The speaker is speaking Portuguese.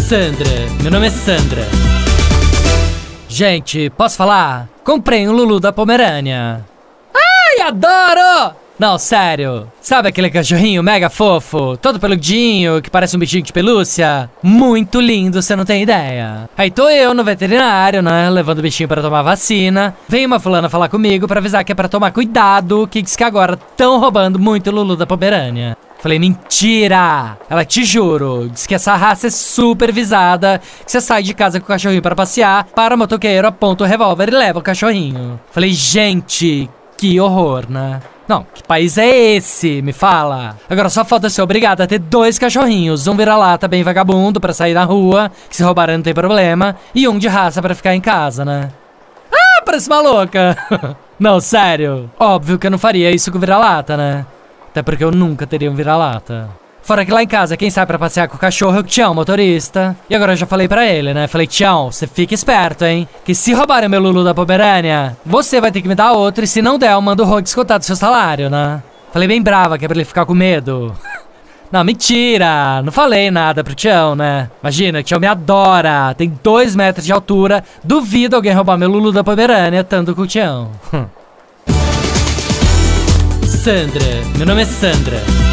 Sandra, meu nome é Sandra. Gente, posso falar? Comprei um Lulu da Pomerânia. Ai, adoro! Não, sério. Sabe aquele cachorrinho mega fofo, todo peludinho, que parece um bichinho de pelúcia? Muito lindo, você não tem ideia. Aí tô eu no veterinário, né, levando o bichinho pra tomar vacina. Vem uma fulana falar comigo pra avisar que é pra tomar cuidado, que diz que agora tão roubando muito Lulu da Pomerânia. Falei, mentira! Ela, te juro, diz que essa raça é super visada, que você sai de casa com o cachorrinho pra passear, para o motoqueiro, aponta o revólver e leva o cachorrinho. Falei, gente, que horror, né? Não, que país é esse? Me fala. Agora só falta ser obrigada a ter 2 cachorrinhos. Um vira-lata bem vagabundo pra sair na rua, que se roubarem não tem problema, e um de raça pra ficar em casa, né? Ah, parece maluca! Não, sério. Óbvio que eu não faria isso com o vira-lata, né? Até porque eu nunca teria um vira-lata. Fora que lá em casa, quem sai pra passear com o cachorro é o Tião, motorista. E agora eu já falei pra ele, né? Falei, Tião, você fica esperto, hein? Que se roubarem meu Lulu da Pomerânia, você vai ter que me dar outro. E se não der, eu mando o Rô descontar do seu salário, né? Falei bem brava, que é pra ele ficar com medo. Não, mentira. Não falei nada pro Tião, né? Imagina, o Tião me adora. Tem 2 metros de altura. Duvido alguém roubar meu Lulu da Pomerânia, tanto com o Tião. Sandra, meu nome é Sandra.